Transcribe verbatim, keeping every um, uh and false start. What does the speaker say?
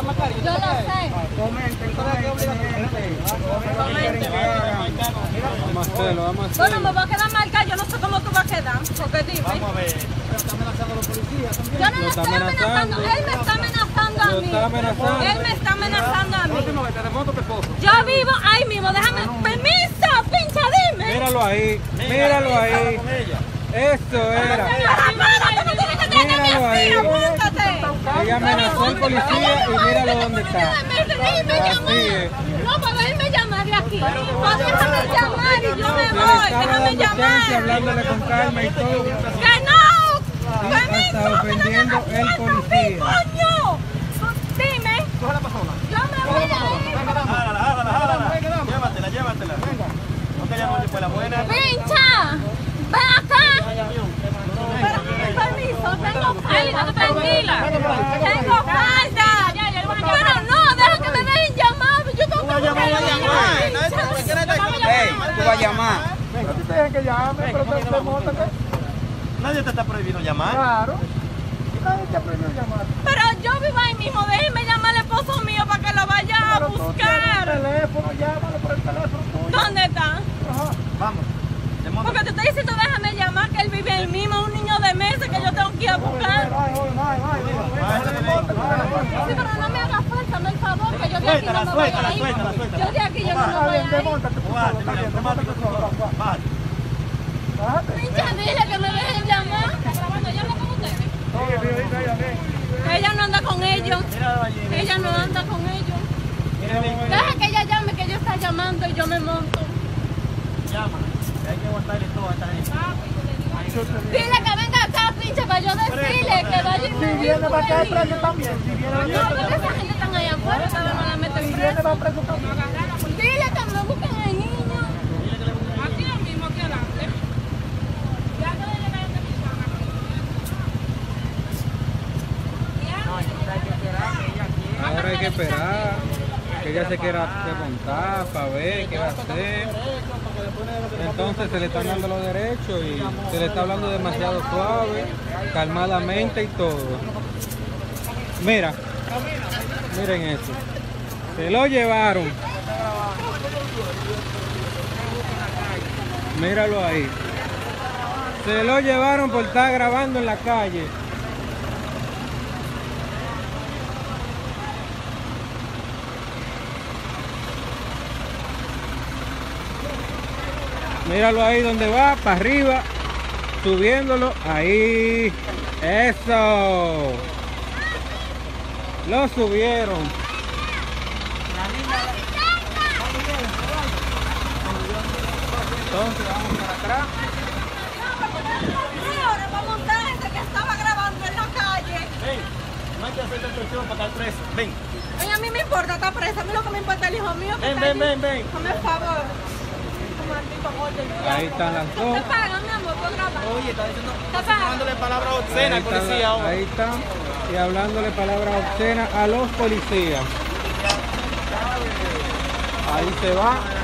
Yo lo sé. Comenten, comenten. Vamos a hacerlo, vamos a hacerlo. Bueno, me voy a quedar marcada. Yo no sé cómo tú vas a quedar. Porque dime. Vamos a ver. Está amenazando a los policías también. Yo no Lo le está estoy amenazando. amenazando. Él me está amenazando a Lo mí. está amenazando. Él me está amenazando a mí. Te desmonto tu esposo. Yo vivo ahí mismo. Déjame. Permiso, pincha, dime. Míralo ahí, míralo ahí. Con ella. Eso era. Apárate, me tienes que tener a Míralo mí ahí. así. Aguántate. Ella amenazó al policía y míralo dónde está. Él me llamó. Así es. No, pero él me llama de aquí. No, déjame llamar y yo me Se le voy. estaba Déjame dando chance, llamar. hablándole con calma y todo. ¡Que no! Sí, ¡Permiso! hasta ofendiendo ¡Que no me el suelta a mí, policía. coño! Dime. Coge la persona. Yo me voy a ir. Jálala, jálala, jálala. Llévatela, llévatela. No queríamos que fuera buena. ¡Pincha! ¡Ven acá! Permiso, tengo carta. Tranquila. Tengo carta. Pero no, deja que me dejen llamar. Yo tengo que buscar a Ey, tú vas a llamar. A ti te dejan que llame, pero te desmontate. Nadie te está prohibiendo llamar. Claro. Nadie te ha prohibido llamar. Pero yo vivo ahí mismo. Déjenme llamar al esposo mío para que lo vaya a Pero tú tienes buscar. el teléfono, llámale por el teléfono tuyo. ¿Dónde está? Ajá. Vamos. Porque te estoy diciendo déjame llamar, que él vive ahí mismo, un niño de meses que yo tengo que ir a buscar. Ay, joven, ay, ay, Sí, pero no me hagas falta, no hay favor, que yo de aquí no Suéltala, me voy a suéltala, ir. suéltala, suéltala. Yo de aquí yo no me Está voy bien, a ir. desmontate tú solo, está bien, desmontate tú solo. Bájate. Bájate. Pincha, dile que me dejen llamar. ¿Está grabando? ¿Ella anda con ustedes? Oye, mira, mira, mira, mira. Ella no anda con ellos. Mira allí. Ella no anda con ellos. Mira bien. Deja que ella llame, que ella está llamando y yo me monto. Llama. Hay que aguantarle todo a esta gente. Dile que venga acá, pinche, para yo decirle que vaya y Si me viene va a caer diga. preso también. Si viene va a No, caer porque preso. esa gente están allá afuera, que no la meten Si viene presa. va preso también. Dile que me busquen al niño. Aquí mismo, aquí adelante. Ya que le llegaron de mi zona. Ahora hay que esperar que ella se quiera remontar para ver qué va a hacer. Entonces se le están dando los derechos y se le está hablando demasiado suave, calmadamente y todo. Mira, miren eso. Se lo llevaron. Míralo ahí. Se lo llevaron por estar grabando en la calle. Míralo ahí donde va, para arriba, subiéndolo, ahí, eso, lo subieron. Entonces vamos para atrás. Ahora para montar gente que estaba grabando en la calle. Ven. No hay que hacer detención para estar preso. Ven. Ay, a mí me importa estar presa, a mí lo que me importa es el hijo mío que Ven, está ven, allí. ven, ven. Hazme el favor. Maldito gordo, el diablo. Ahí están las dos. Te pagan, mi amor, por grabar. Oye, está diciendo, Te pagan. dándole palabras obscenas Ahí al policía están, ahora. ahí están, y hablándole palabras obscenas a los policías. Ahí se va.